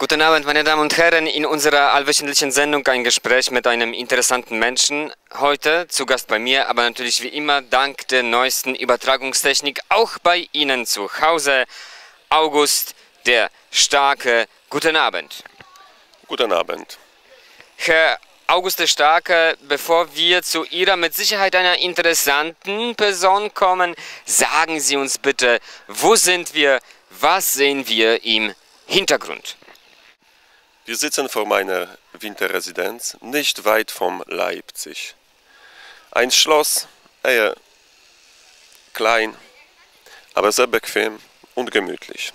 Guten Abend, meine Damen und Herren, in unserer allwöchentlichen Sendung ein Gespräch mit einem interessanten Menschen. Heute zu Gast bei mir, aber natürlich wie immer dank der neuesten Übertragungstechnik auch bei Ihnen zu Hause, August der Starke. Guten Abend. Guten Abend. Herr August der Starke, bevor wir zu Ihrer mit Sicherheit einer interessanten Person kommen, sagen Sie uns bitte, wo sind wir, was sehen wir im Hintergrund? Wir sitzen vor meiner Winterresidenz, nicht weit von Leipzig. Ein Schloss, eher klein, aber sehr bequem und gemütlich.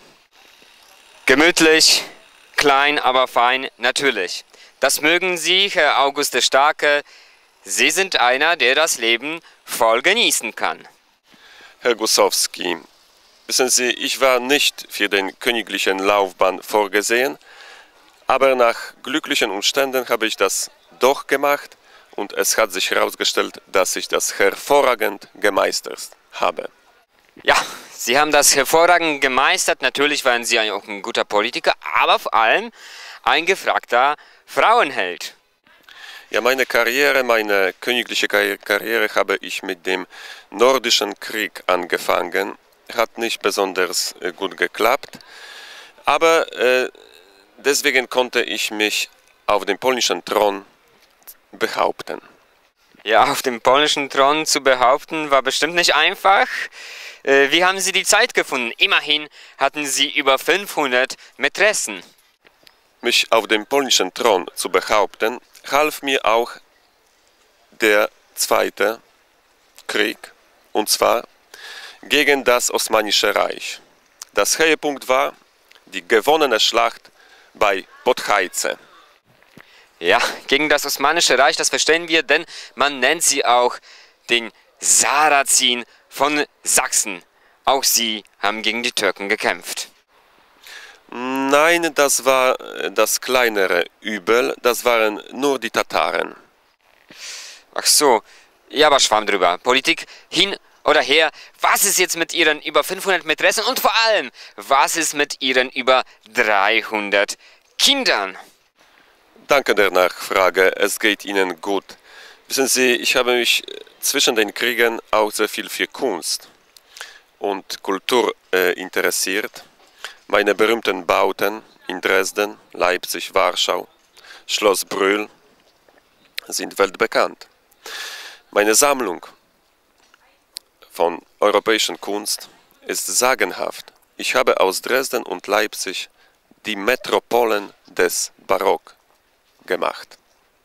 Gemütlich, klein, aber fein, natürlich. Das mögen Sie, Herr August der Starke. Sie sind einer, der das Leben voll genießen kann. Herr Gussowski, wissen Sie, ich war nicht für den königlichen Laufbahn vorgesehen, aber nach glücklichen Umständen habe ich das doch gemacht und es hat sich herausgestellt, dass ich das hervorragend gemeistert habe. Ja, Sie haben das hervorragend gemeistert. Natürlich waren Sie auch ein guter Politiker, aber vor allem ein gefragter Frauenheld. Ja, meine königliche Karriere habe ich mit dem Nordischen Krieg angefangen. Hat nicht besonders gut geklappt, aber deswegen konnte ich mich auf dem polnischen Thron behaupten. Ja, auf dem polnischen Thron zu behaupten, war bestimmt nicht einfach. Wie haben Sie die Zeit gefunden? Immerhin hatten Sie über 500 Mätressen. Mich auf dem polnischen Thron zu behaupten, half mir auch der Zweite Krieg, und zwar gegen das Osmanische Reich. Das Höhepunkt war die gewonnene Schlacht bei Podhajce. Ja, gegen das Osmanische Reich, das verstehen wir, denn man nennt sie auch den Sarrazin von Sachsen. Auch sie haben gegen die Türken gekämpft. Nein, das war das kleinere Übel, das waren nur die Tataren. Ach so, ja, aber schwamm drüber. Politik hin oder her, was ist jetzt mit Ihren über 500 Mätressen und vor allem, was ist mit Ihren über 300 Kindern? Danke der Nachfrage, es geht Ihnen gut. Wissen Sie, ich habe mich zwischen den Kriegen auch sehr viel für Kunst und Kultur interessiert. Meine berühmten Bauten in Dresden, Leipzig, Warschau, Schloss Brühl sind weltbekannt. Meine Sammlung von europäischer Kunst ist sagenhaft. Ich habe aus Dresden und Leipzig die Metropolen des Barock gemacht.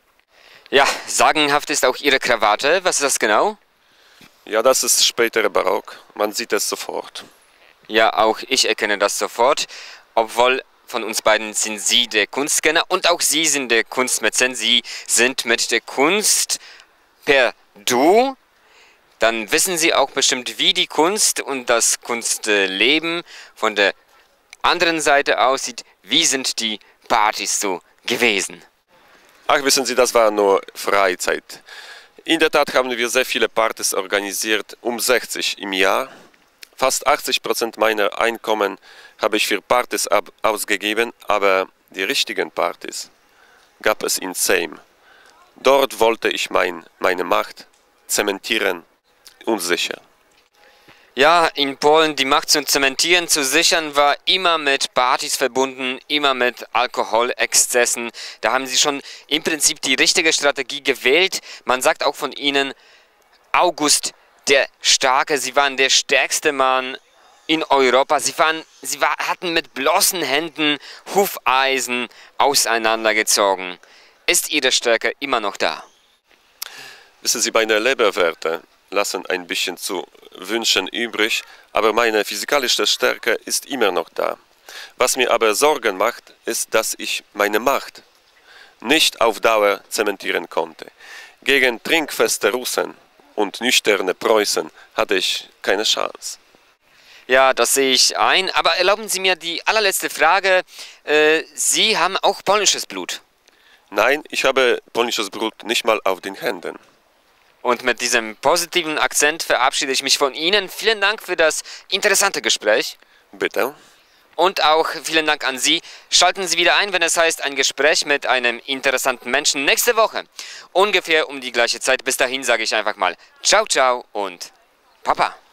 Ja, sagenhaft ist auch Ihre Krawatte. Was ist das genau? Ja, das ist spätere Barock. Man sieht es sofort. Ja, auch ich erkenne das sofort. Obwohl von uns beiden sind Sie der Kunstkenner und auch Sie sind der Kunstmäzen. Sie sind mit der Kunst per Du. Dann wissen Sie auch bestimmt, wie die Kunst und das Kunstleben von der anderen Seite aussieht. Wie sind die Partys so gewesen? Ach, wissen Sie, das war nur Freizeit. In der Tat haben wir sehr viele Partys organisiert, 60 im Jahr. Fast 80% meiner Einkommen habe ich für Partys ausgegeben, aber die richtigen Partys gab es in Sejm. Dort wollte ich meine Macht zementieren und sichern. Ja, in Polen die Macht zu zementieren, zu sichern, war immer mit Partys verbunden, immer mit Alkoholexzessen. Da haben Sie schon im Prinzip die richtige Strategie gewählt. Man sagt auch von Ihnen, August der Starke, Sie waren der stärkste Mann in Europa. Sie hatten mit bloßen Händen Hufeisen auseinandergezogen. Ist Ihre Stärke immer noch da? Wissen Sie, meine Leberwerte lassen ein bisschen zu wünschen übrig, aber meine physikalische Stärke ist immer noch da. Was mir aber Sorgen macht, ist, dass ich meine Macht nicht auf Dauer zementieren konnte. Gegen trinkfeste Russen und nüchterne Preußen hatte ich keine Chance. Ja, das sehe ich ein. Aber erlauben Sie mir die allerletzte Frage. Sie haben auch polnisches Blut. Nein, ich habe polnisches Blut nicht mal auf den Händen. Und mit diesem positiven Akzent verabschiede ich mich von Ihnen. Vielen Dank für das interessante Gespräch. Bitte. Und auch vielen Dank an Sie. Schalten Sie wieder ein, wenn es heißt, ein Gespräch mit einem interessanten Menschen nächste Woche. Ungefähr um die gleiche Zeit. Bis dahin sage ich einfach mal ciao, ciao und Papa.